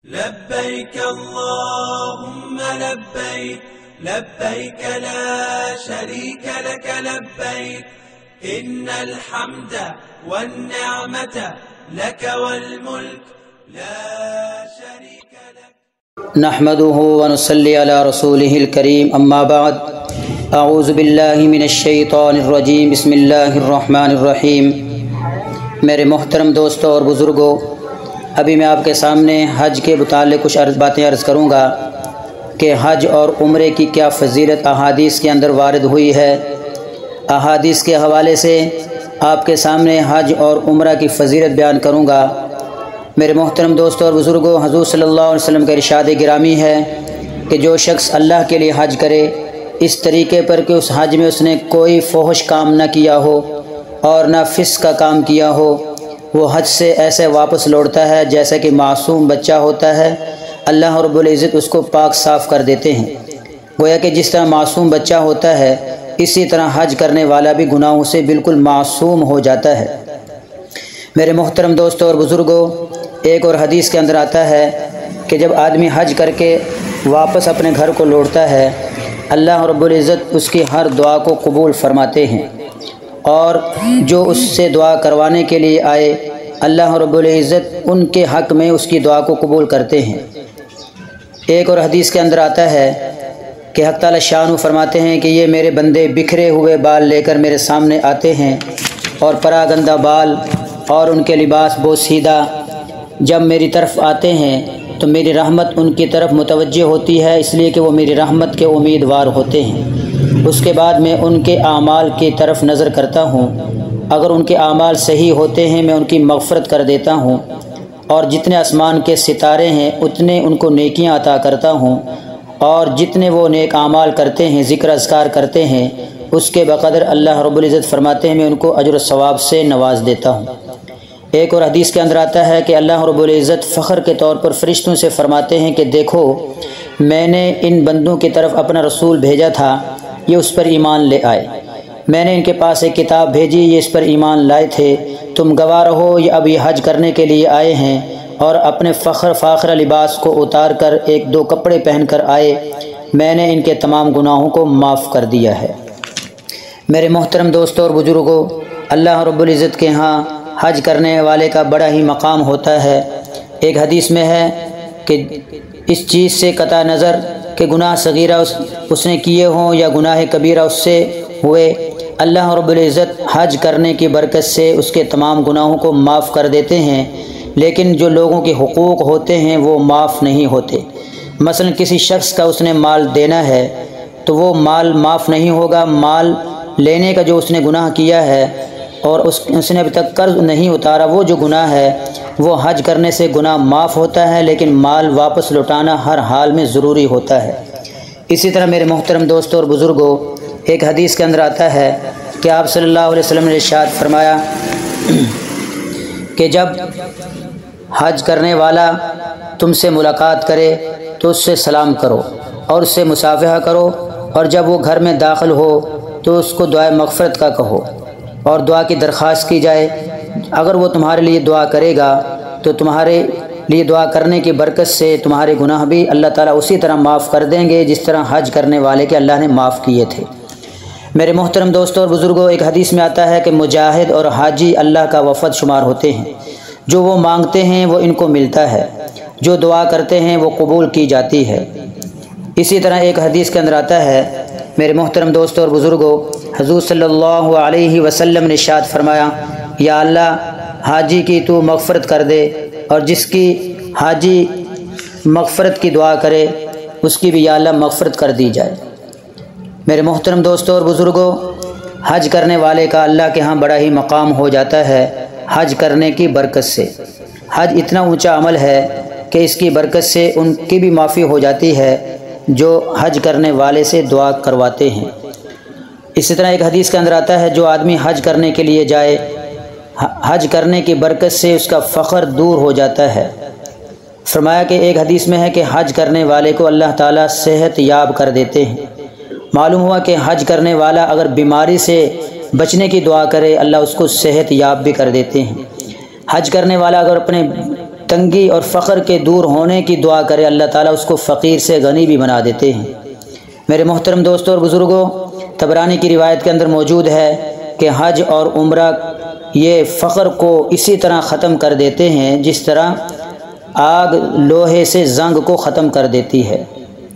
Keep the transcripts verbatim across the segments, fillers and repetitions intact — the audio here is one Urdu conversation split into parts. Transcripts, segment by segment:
لبيك اللهم لبيك لبيك لا شريك لك لبيك إن الحمد والنعمة لك والملك لا شريك لك نحمده ونصلي على رسوله الكريم اما بعد اعوذ باللہ من الشیطان الرجیم بسم اللہ الرحمن الرحیم۔ میرے محترم دوستوں اور بزرگوں، ابھی میں آپ کے سامنے حج کے متعلق کچھ عرض باتیں عرض کروں گا کہ حج اور عمرے کی کیا فضیلت احادیث کے اندر وارد ہوئی ہے۔ احادیث کے حوالے سے آپ کے سامنے حج اور عمرہ کی فضیلت بیان کروں گا۔ میرے محترم دوستوں اور بزرگوں، حضور صلی اللہ علیہ وسلم کا ارشاد گرامی ہے کہ جو شخص اللہ کے لیے حج کرے اس طریقے پر کہ اس حج میں اس نے کوئی فحش کام نہ کیا ہو اور نہ فسق کا کام کیا ہو، وہ حج سے ایسے واپس لوٹتا ہے جیسا کہ معصوم بچہ ہوتا ہے۔ اللہ رب العزت اس کو پاک صاف کر دیتے ہیں۔ گویا کہ جس طرح معصوم بچہ ہوتا ہے اسی طرح حج کرنے والا بھی گناہوں سے بالکل معصوم ہو جاتا ہے۔ میرے محترم دوستوں اور بزرگوں، ایک اور حدیث کے اندر آتا ہے کہ جب آدمی حج کر کے واپس اپنے گھر کو لوٹتا ہے، اللہ رب العزت اس کی ہر دعا کو قبول فرماتے ہیں، اور جو اس سے دعا کروانے کے لیے آئے اللہ رب العزت ان کے حق میں اس کی دعا کو قبول کرتے ہیں۔ ایک اور حدیث کے اندر آتا ہے کہ حق تعالی شانہ فرماتے ہیں کہ یہ میرے بندے بکھرے ہوئے بال لے کر میرے سامنے آتے ہیں، اور پراگندہ بال اور ان کے لباس بوسیدہ جب میری طرف آتے ہیں تو میری رحمت ان کی طرف متوجہ ہوتی ہے، اس لیے کہ وہ میری رحمت کے امیدوار ہوتے ہیں۔ اس کے بعد میں ان کے اعمال کی طرف نظر کرتا ہوں، اگر ان کے اعمال صحیح ہوتے ہیں میں ان کی مغفرت کر دیتا ہوں، اور جتنے آسمان کے ستارے ہیں اتنے ان کو نیکیاں عطا کرتا ہوں، اور جتنے وہ نیک اعمال کرتے ہیں، ذکر اذکار کرتے ہیں، اس کے بقدر اللہ رب العزت فرماتے ہیں میں ان کو اجر و ثواب سے نواز دیتا ہوں۔ ایک اور حدیث کے اندر آتا ہے کہ اللہ رب العزت فخر کے طور پر فرشتوں سے فرماتے ہیں کہ دیکھو میں نے ان بندوں کی طرف اپنا رسول بھیجا تھا، یہ اس پر ایمان لے آئے، میں نے ان کے پاس ایک کتاب بھیجی، یہ اس پر ایمان لائے تھے، تم گواہ رہو یہ اب یہ حج کرنے کے لیے آئے ہیں اور اپنے فخر فاخرہ لباس کو اتار کر ایک دو کپڑے پہن کر آئے، میں نے ان کے تمام گناہوں کو معاف کر دیا ہے۔ میرے محترم دوستوں اور بزرگوں، اللہ رب العزت کے ہاں حج کرنے والے کا بڑا ہی مقام ہوتا ہے۔ ایک حدیث میں ہے کہ اس چیز سے قطع نظر کہ گناہ صغیرہ اس, اس نے کیے ہوں یا گناہ کبیرہ اس سے ہوئے، اللہ رب العزت حج کرنے کی برکت سے اس کے تمام گناہوں کو معاف کر دیتے ہیں، لیکن جو لوگوں کے حقوق ہوتے ہیں وہ معاف نہیں ہوتے۔ مثلا کسی شخص کا اس نے مال دینا ہے تو وہ مال معاف نہیں ہوگا، مال لینے کا جو اس نے گناہ کیا ہے اور اس اس نے ابھی تک قرض نہیں اتارا، وہ جو گناہ ہے وہ حج کرنے سے گناہ معاف ہوتا ہے، لیکن مال واپس لوٹانا ہر حال میں ضروری ہوتا ہے۔ اسی طرح میرے محترم دوستوں اور بزرگوں، ایک حدیث کے اندر آتا ہے کہ آپ صلی اللہ علیہ وسلم نے ارشاد فرمایا کہ جب حج کرنے والا تم سے ملاقات کرے تو اس سے سلام کرو اور اس سے مصافحہ کرو، اور جب وہ گھر میں داخل ہو تو اس کو دعائے مغفرت کا کہو اور دعا کی درخواست کی جائے۔ اگر وہ تمہارے لیے دعا کرے گا تو تمہارے لیے دعا کرنے کی برکت سے تمہارے گناہ بھی اللہ تعالیٰ اسی طرح معاف کر دیں گے جس طرح حج کرنے والے کے اللہ نے معاف کیے تھے۔ میرے محترم دوستوں اور بزرگوں، ایک حدیث میں آتا ہے کہ مجاہد اور حاجی اللہ کا وفد شمار ہوتے ہیں، جو وہ مانگتے ہیں وہ ان کو ملتا ہے، جو دعا کرتے ہیں وہ قبول کی جاتی ہے۔ اسی طرح ایک حدیث کے اندر آتا ہے میرے محترم دوستوں اور بزرگوں، حضور صلی اللہ علیہ وسلم نے ارشاد فرمایا یا اللہ حاجی کی تو مغفرت کر دے، اور جس کی حاجی مغفرت کی دعا کرے اس کی بھی یا اللہ مغفرت کر دی جائے۔ میرے محترم دوستوں اور بزرگوں، حج کرنے والے کا اللہ کے ہاں بڑا ہی مقام ہو جاتا ہے حج کرنے کی برکت سے۔ حج اتنا اونچا عمل ہے کہ اس کی برکت سے ان کی بھی معافی ہو جاتی ہے جو حج کرنے والے سے دعا کرواتے ہیں۔ اسی طرح ایک حدیث کے اندر آتا ہے جو آدمی حج کرنے کے لیے جائے، حج کرنے کی برکت سے اس کا فخر دور ہو جاتا ہے۔ فرمایا کہ ایک حدیث میں ہے کہ حج کرنے والے کو اللہ تعالیٰ صحت یاب کر دیتے ہیں۔ معلوم ہوا کہ حج کرنے والا اگر بیماری سے بچنے کی دعا کرے اللہ اس کو صحت یاب بھی کر دیتے ہیں۔ حج کرنے والا اگر اپنے تنگی اور فقر کے دور ہونے کی دعا کرے اللہ تعالیٰ اس کو فقیر سے غنی بھی بنا دیتے ہیں۔ میرے محترم دوستوں اور بزرگوں، طبرانی کی روایت کے اندر موجود ہے کہ حج اور عمرہ یہ فقر کو اسی طرح ختم کر دیتے ہیں جس طرح آگ لوہے سے زنگ کو ختم کر دیتی ہے۔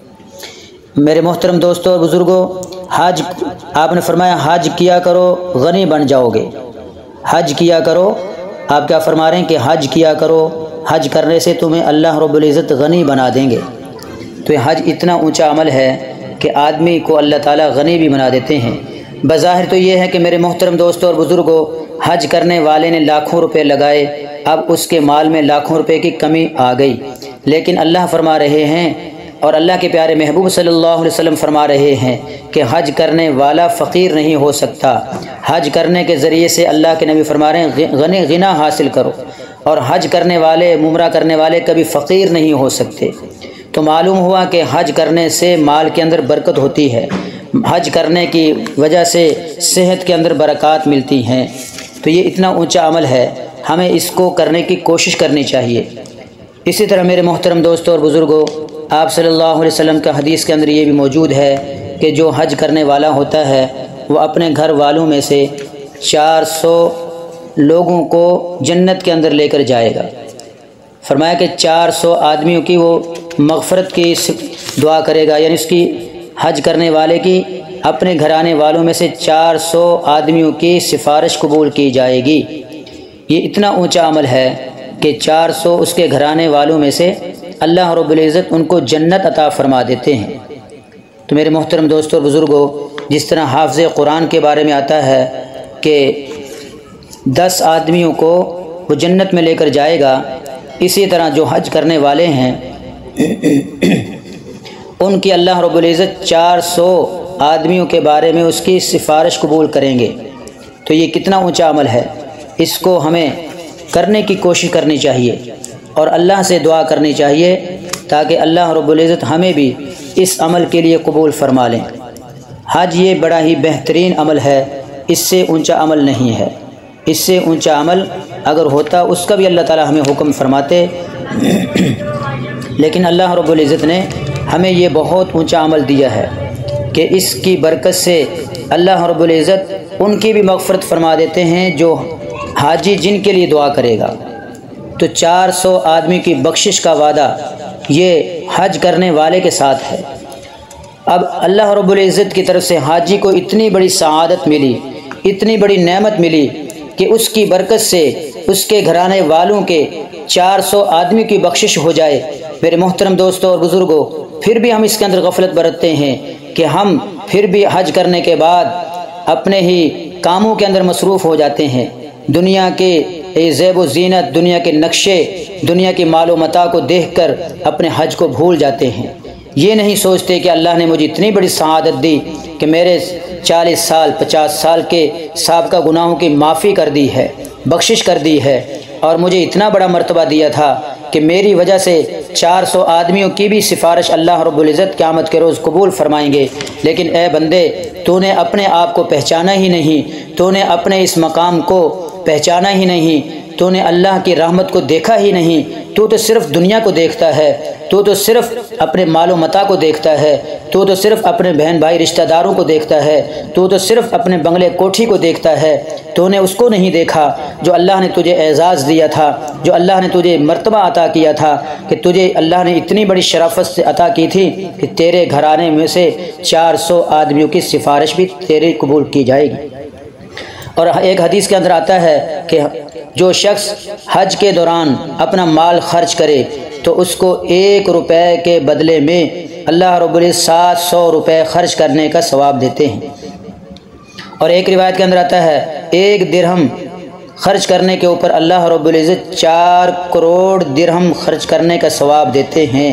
میرے محترم دوستوں اور بزرگوں، حج آپ نے فرمایا حج کیا کرو غنی بن جاؤ گے۔ حج کیا کرو، آپ کیا فرما رہے ہیں کہ حج کیا کرو، حج کرنے سے تمہیں اللہ رب العزت غنی بنا دیں گے۔ تو یہ حج اتنا اونچا عمل ہے کہ آدمی کو اللہ تعالیٰ غنی بھی بنا دیتے ہیں۔ بظاہر تو یہ ہے کہ میرے محترم دوستوں اور بزرگوں، حج کرنے والے نے لاکھوں روپے لگائے، اب اس کے مال میں لاکھوں روپے کی کمی آ گئی، لیکن اللہ فرما رہے ہیں اور اللہ کے پیارے محبوب صلی اللہ علیہ وسلم فرما رہے ہیں کہ حج کرنے والا فقیر نہیں ہو سکتا۔ حج کرنے کے ذریعے سے اللہ کے نبی فرما رہے ہیں غنی غنا حاصل کرو، اور حج کرنے والے عمرہ کرنے والے کبھی فقیر نہیں ہو سکتے۔ تو معلوم ہوا کہ حج کرنے سے مال کے اندر برکت ہوتی ہے، حج کرنے کی وجہ سے صحت کے اندر برکات ملتی ہیں۔ تو یہ اتنا اونچا عمل ہے، ہمیں اس کو کرنے کی کوشش کرنی چاہیے۔ اسی طرح میرے محترم دوستوں اور بزرگوں، آپ صلی اللہ علیہ وسلم کا حدیث کے اندر یہ بھی موجود ہے کہ جو حج کرنے والا ہوتا ہے وہ اپنے گھر والوں میں سے چار سو لوگوں کو جنت کے اندر لے کر جائے گا۔ فرمایا کہ چار سو آدمیوں کی وہ مغفرت کی دعا کرے گا، یعنی اس کی حج کرنے والے کی اپنے گھرانے والوں میں سے چار سو آدمیوں کی سفارش قبول کی جائے گی۔ یہ اتنا اونچا عمل ہے کہ چار سو اس کے گھرانے والوں میں سے اللہ رب العزت ان کو جنت عطا فرما دیتے ہیں۔ تو میرے محترم دوستوں اور بزرگوں، جس طرح حافظ قرآن کے بارے میں آتا ہے کہ دس آدمیوں کو وہ جنت میں لے کر جائے گا، اسی طرح جو حج کرنے والے ہیں ان کی اللہ رب العزت چار سو آدمیوں کے بارے میں اس کی سفارش قبول کریں گے۔ تو یہ کتنا اونچا عمل ہے، اس کو ہمیں کرنے کی کوشش کرنی چاہیے اور اللہ سے دعا کرنی چاہیے تاکہ اللہ رب العزت ہمیں بھی اس عمل کے لیے قبول فرما لیں۔ حج یہ بڑا ہی بہترین عمل ہے، اس سے اونچا عمل نہیں ہے۔ اس سے اونچا عمل اگر ہوتا اس کا بھی اللہ تعالی ہمیں حکم فرماتے، لیکن اللہ رب العزت نے ہمیں یہ بہت اونچا عمل دیا ہے کہ اس کی برکت سے اللہ رب العزت ان کی بھی مغفرت فرما دیتے ہیں جو حاجی جن کے لیے دعا کرے گا۔ تو چار سو آدمی کی بخشش کا وعدہ یہ حج کرنے والے کے ساتھ ہے۔ اب اللہ رب العزت کی طرف سے حاجی کو اتنی بڑی سعادت ملی، اتنی بڑی نعمت ملی کہ اس کی برکت سے اس کے گھرانے والوں کے چار سو آدمی کی بخشش ہو جائے۔ میرے محترم دوستوں اور بزرگوں، پھر بھی ہم اس کے اندر غفلت برتتے ہیں کہ ہم پھر بھی حج کرنے کے بعد اپنے ہی کاموں کے اندر مصروف ہو جاتے ہیں، دنیا کے زیب و زینت، دنیا کے نقشے، دنیا کی مال و متاع کو دیکھ کر اپنے حج کو بھول جاتے ہیں۔ یہ نہیں سوچتے کہ اللہ نے مجھے اتنی بڑی سعادت دی کہ میرے چالیس سال پچاس سال کے سابقہ گناہوں کی معافی کر دی ہے، بخشش کر دی ہے، اور مجھے اتنا بڑا مرتبہ دیا تھا کہ میری وجہ سے چار سو آدمیوں کی بھی سفارش اللہ رب العزت قیامت کے روز قبول فرمائیں گے۔ لیکن اے بندے، تو نے اپنے آپ کو پہچانا ہی نہیں، تو نے اپنے اس مقام کو پہچانا ہی نہیں، تو نے اللہ کی رحمت کو دیکھا ہی نہیں، تو تو صرف دنیا کو دیکھتا ہے، تو تو صرف اپنے مال و متاع کو دیکھتا ہے، تو تو صرف اپنے بہن بھائی رشتہ داروں کو دیکھتا ہے، تو تو صرف اپنے بنگلے کوٹھی کو دیکھتا ہے، تو نے اس کو نہیں دیکھا جو اللہ نے تجھے اعزاز دیا تھا، جو اللہ نے تجھے مرتبہ عطا کیا تھا، کہ تجھے اللہ نے اتنی بڑی شرافت سے عطا کی تھی کہ تیرے گھرانے میں سے چار سو آدمیوں کی سفارش بھی تیرے قبول کی جائے گی۔ اور ایک حدیث کے اندر آتا ہے کہ جو شخص حج کے دوران اپنا مال خرچ کرے تو اس کو ایک روپے کے بدلے میں اللہ رب العزت سات سو روپے خرچ کرنے کا ثواب دیتے ہیں۔ اور ایک روایت کے اندر آتا ہے ایک درہم خرچ کرنے کے اوپر اللہ رب العزت چار کروڑ درہم خرچ کرنے کا ثواب دیتے ہیں۔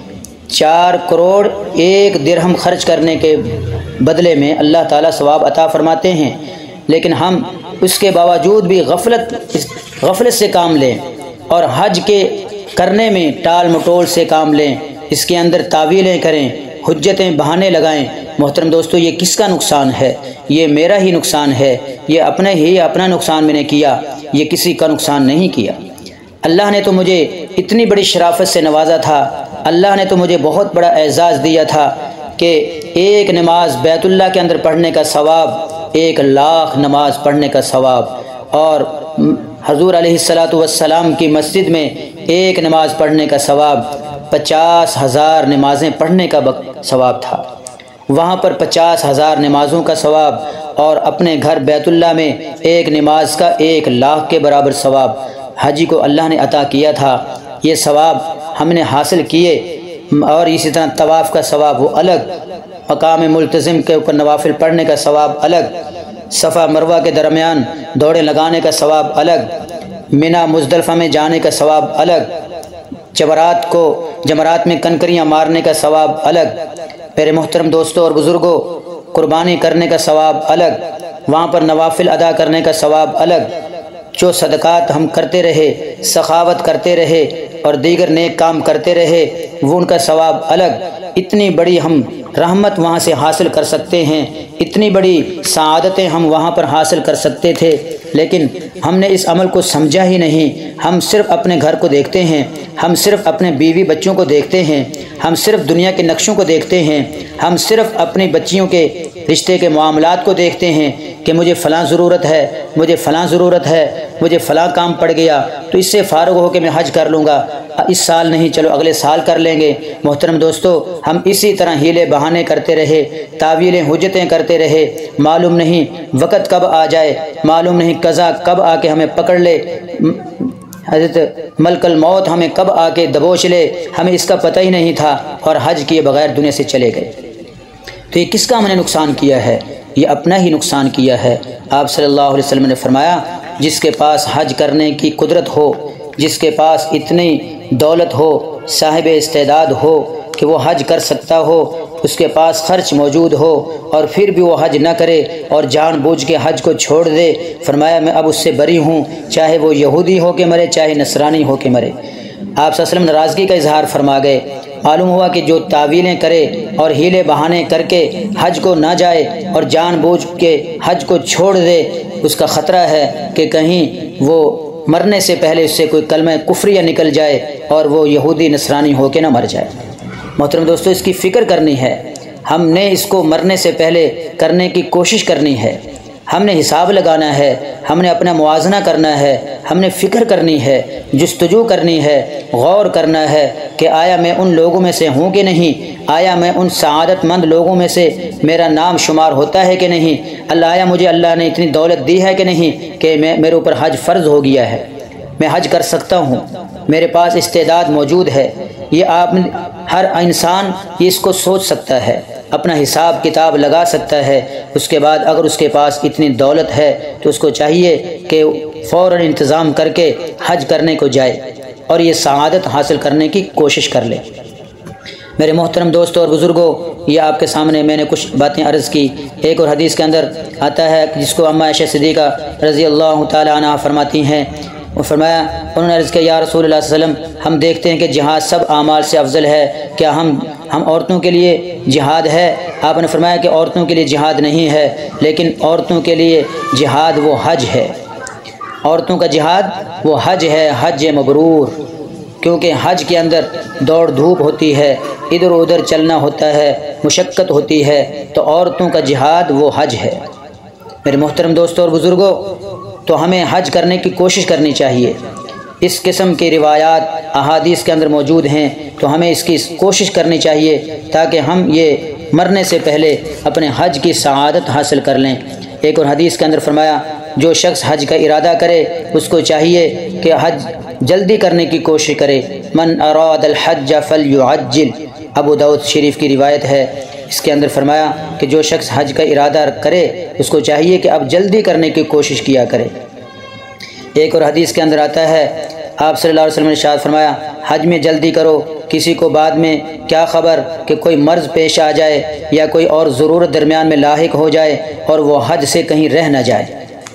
چار کروڑ ایک درہم خرچ کرنے کے بدلے میں اللہ تعالیٰ ثواب عطا فرماتے ہیں، لیکن ہم اس کے باوجود بھی غفلت غفلت سے کام لیں اور حج کے کرنے میں ٹال مٹول سے کام لیں، اس کے اندر تعویلیں کریں، حجتیں بہانے لگائیں۔ محترم دوستو، یہ کس کا نقصان ہے؟ یہ میرا ہی نقصان ہے، یہ اپنے ہی اپنا نقصان میں نے کیا، یہ کسی کا نقصان نہیں کیا۔ اللہ نے تو مجھے اتنی بڑی شرافت سے نوازا تھا، اللہ نے تو مجھے بہت بڑا اعزاز دیا تھا کہ ایک نماز بیت اللہ کے اندر پڑھنے کا ثواب ایک لاکھ نماز پڑھنے کا ثواب، اور حضور علیہ الصلاۃ والسلام کی مسجد میں ایک نماز پڑھنے کا ثواب پچاس ہزار نمازیں پڑھنے کا ثواب تھا۔ وہاں پر پچاس ہزار نمازوں کا ثواب، اور اپنے گھر بیت اللہ میں ایک نماز کا ایک لاکھ کے برابر ثواب حاجی کو اللہ نے عطا کیا تھا۔ یہ ثواب ہم نے حاصل کیے، اور اسی طرح طواف کا ثواب وہ الگ، مقام ملتزم کے اوپر نوافل پڑھنے کا ثواب الگ، صفا مروہ کے درمیان دوڑیں لگانے کا ثواب الگ، منا مزدلفہ میں جانے کا ثواب الگ، جمرات کو جمرات میں کنکریاں مارنے کا ثواب الگ، میرے محترم دوستوں اور بزرگوں قربانی کرنے کا ثواب الگ، وہاں پر نوافل ادا کرنے کا ثواب الگ، جو صدقات ہم کرتے رہے، سخاوت کرتے رہے اور دیگر نیک کام کرتے رہے وہ ان کا ثواب الگ۔ اتنی بڑی ہم رحمت وہاں سے حاصل کر سکتے ہیں، اتنی بڑی سعادتیں ہم وہاں پر حاصل کر سکتے تھے، لیکن ہم نے اس عمل کو سمجھا ہی نہیں۔ ہم صرف اپنے گھر کو دیکھتے ہیں، ہم صرف اپنے بیوی بچوں کو دیکھتے ہیں، ہم صرف دنیا کے نقشوں کو دیکھتے ہیں، ہم صرف اپنی بچیوں کے رشتے کے معاملات کو دیکھتے ہیں کہ مجھے فلاں ضرورت ہے، مجھے فلاں ضرورت ہے، مجھے فلاں کام پڑ گیا تو اس سے فارغ ہو کے میں حج کر لوں گا، اس سال نہیں چلو اگلے سال کر لیں گے۔ محترم دوستو، ہم اسی طرح ہیلے بہانے کرتے رہے، تعویلیں حجتیں کرتے رہے، معلوم نہیں وقت کب آ جائے، معلوم نہیں قضا کب آ کے ہمیں پکڑ لے، حضرت ملک الموت ہمیں کب آ کے دبوچ لے، ہمیں اس کا پتہ ہی نہیں تھا اور حج کیے بغیر دنیا سے چلے گئے۔ تو یہ کس کا ہم نے نقصان کیا ہے؟ یہ اپنا ہی نقصان کیا ہے۔ آپ صلی اللہ علیہ وسلم نے فرمایا جس کے پاس حج کرنے کی قدرت ہو، جس کے پاس اتنی دولت ہو، صاحب استعداد ہو کہ وہ حج کر سکتا ہو، اس کے پاس خرچ موجود ہو اور پھر بھی وہ حج نہ کرے اور جان بوجھ کے حج کو چھوڑ دے، فرمایا میں اب اس سے بری ہوں، چاہے وہ یہودی ہو کے مرے چاہے نصرانی ہو کے مرے۔ آپ صلی اللہ علیہ وسلم ناراضگی کا اظہار فرما گئے۔ معلوم ہوا کہ جو تعویلیں کرے اور ہیلے بہانے کر کے حج کو نہ جائے اور جان بوجھ کے حج کو چھوڑ دے، اس کا خطرہ ہے کہ کہیں وہ مرنے سے پہلے اس سے کوئی کلمہ کفریہ نکل جائے اور وہ یہودی نصرانی ہو کے نہ مر جائے۔ محترم دوستو، اس کی فکر کرنی ہے، ہم نے اس کو مرنے سے پہلے کرنے کی کوشش کرنی ہے، ہم نے حساب لگانا ہے، ہم نے اپنا موازنہ کرنا ہے، ہم نے فکر کرنی ہے، جستجو کرنی ہے، غور کرنا ہے کہ آیا میں ان لوگوں میں سے ہوں کہ نہیں، آیا میں ان سعادت مند لوگوں میں سے میرا نام شمار ہوتا ہے کہ نہیں، اللہ آیا مجھے اللہ نے اتنی دولت دی ہے کہ نہیں کہ میں میرے اوپر حج فرض ہو گیا ہے، میں حج کر سکتا ہوں، میرے پاس استعداد موجود ہے۔ یہ آپ ہر انسان یہ اس کو سوچ سکتا ہے، اپنا حساب کتاب لگا سکتا ہے۔ اس کے بعد اگر اس کے پاس اتنی دولت ہے تو اس کو چاہیے کہ فوراً انتظام کر کے حج کرنے کو جائے اور یہ سعادت حاصل کرنے کی کوشش کر لے۔ میرے محترم دوستوں اور بزرگوں، یہ آپ کے سامنے میں نے کچھ باتیں عرض کی۔ ایک اور حدیث کے اندر آتا ہے جس کو اماں عائشہ صدیقہ رضی اللہ تعالی عنہا فرماتی ہیں، وہ فرمایا انہوں نے عرض کیا یا رسول اللہ صلی اللہ علیہ وسلم، ہم دیکھتے ہیں کہ جہاد سب اعمال سے افضل ہے، کیا ہم ہم عورتوں کے لیے جہاد ہے؟ آپ نے فرمایا کہ عورتوں کے لیے جہاد نہیں ہے، لیکن عورتوں کے لیے جہاد وہ حج ہے، عورتوں کا جہاد وہ حج ہے، حج مبرور، کیونکہ حج کے اندر دوڑ دھوپ ہوتی ہے، ادھر ادھر چلنا ہوتا ہے، مشقت ہوتی ہے، تو عورتوں کا جہاد وہ حج ہے۔ میرے محترم دوستوں اور بزرگوں، تو ہمیں حج کرنے کی کوشش کرنی چاہیے۔ اس قسم کی روایات احادیث کے اندر موجود ہیں، تو ہمیں اس کی کوشش کرنی چاہیے تاکہ ہم یہ مرنے سے پہلے اپنے حج کی سعادت حاصل کر لیں۔ ایک اور حدیث کے اندر فرمایا جو شخص حج کا ارادہ کرے اس کو چاہیے کہ حج جلدی کرنے کی کوشش کرے۔ من اراد الحج فلیعجل، ابو داؤد شریف کی روایت ہے۔ اس کے اندر فرمایا کہ جو شخص حج کا ارادہ کرے اس کو چاہیے کہ اب جلدی کرنے کی کوشش کیا کرے۔ ایک اور حدیث کے اندر آتا ہے، آپ صلی اللہ علیہ وسلم نے ارشاد فرمایا حج میں جلدی کرو، کسی کو بعد میں کیا خبر کہ کوئی مرض پیش آ جائے یا کوئی اور ضرورت درمیان میں لاحق ہو جائے اور وہ حج سے کہیں رہ نہ جائے۔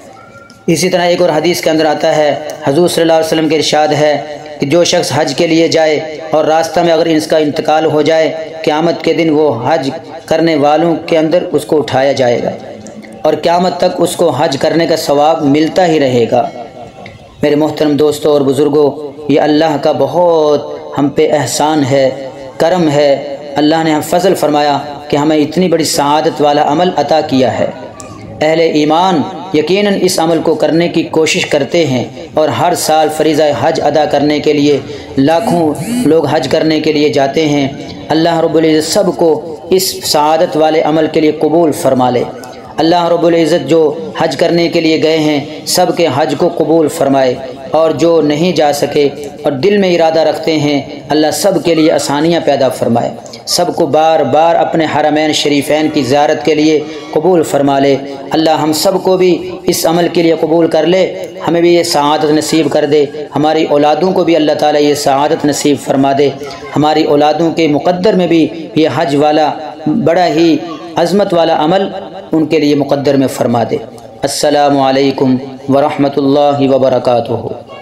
اسی طرح ایک اور حدیث کے اندر آتا ہے، حضور صلی اللہ علیہ وسلم کے ارشاد ہے کہ جو شخص حج کے لیے جائے اور راستہ میں اگر اس کا انتقال ہو جائے، قیامت کے دن وہ حج کرنے والوں کے اندر اس کو اٹھایا جائے گا اور قیامت تک اس کو حج کرنے کا ثواب ملتا ہی رہے گا۔ میرے محترم دوستوں اور بزرگوں، یہ اللہ کا بہت ہم پہ احسان ہے، کرم ہے۔ اللہ نے ہم فضل فرمایا کہ ہمیں اتنی بڑی سعادت والا عمل عطا کیا ہے۔ اہل ایمان یقیناً اس عمل کو کرنے کی کوشش کرتے ہیں اور ہر سال فریضہ حج ادا کرنے کے لیے لاکھوں لوگ حج کرنے کے لیے جاتے ہیں۔ اللہ رب العزت سب کو اس سعادت والے عمل کے لیے قبول فرما لے۔ اللہ رب العزت جو حج کرنے کے لیے گئے ہیں سب کے حج کو قبول فرمائے، اور جو نہیں جا سکے اور دل میں ارادہ رکھتے ہیں اللہ سب کے لیے آسانیاں پیدا فرمائے، سب کو بار بار اپنے حرمین شریفین کی زیارت کے لیے قبول فرما لے۔ اللہ ہم سب کو بھی اس عمل کے لیے قبول کر لے، ہمیں بھی یہ سعادت نصیب کر دے، ہماری اولادوں کو بھی اللہ تعالیٰ یہ سعادت نصیب فرما دے، ہماری اولادوں کے مقدر میں بھی یہ حج والا بڑا ہی عظمت والا عمل ان کے لیے مقدر میں فرما دے۔ السلام علیکم ورحمۃ اللہ وبرکاتہ۔